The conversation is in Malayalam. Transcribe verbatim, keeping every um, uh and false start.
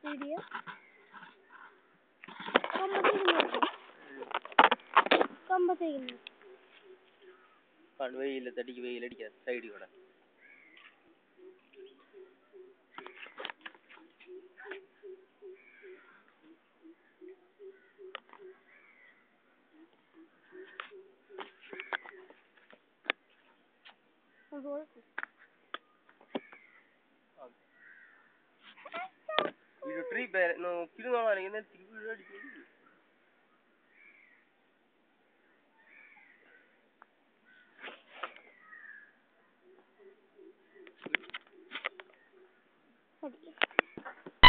വീഡിയോ കമ്പത്തേക്ക് കമ്പത്തേക്ക് വെയില തടിക്ക് വെയിലടിക്കാൻ സൈഡിൽ കൂടെ tree no,